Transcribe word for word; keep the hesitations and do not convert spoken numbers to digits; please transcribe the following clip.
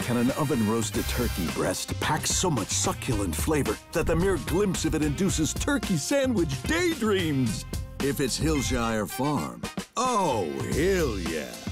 can an oven-roasted turkey breast pack so much succulent flavor that the mere glimpse of it induces turkey sandwich daydreams. If it's Hillshire Farm, oh, Hill Yeah.